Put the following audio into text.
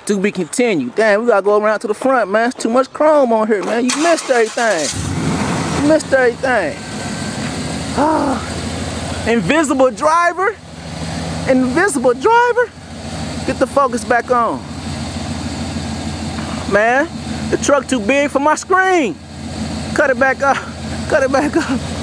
To be continued. Damn, we gotta go around to the front, man. It's too much chrome on here, man. You missed everything. You missed everything. Invisible driver. Invisible driver. Get the focus back on. Man, the truck too big for my screen. Cut it back up. Cut it back up.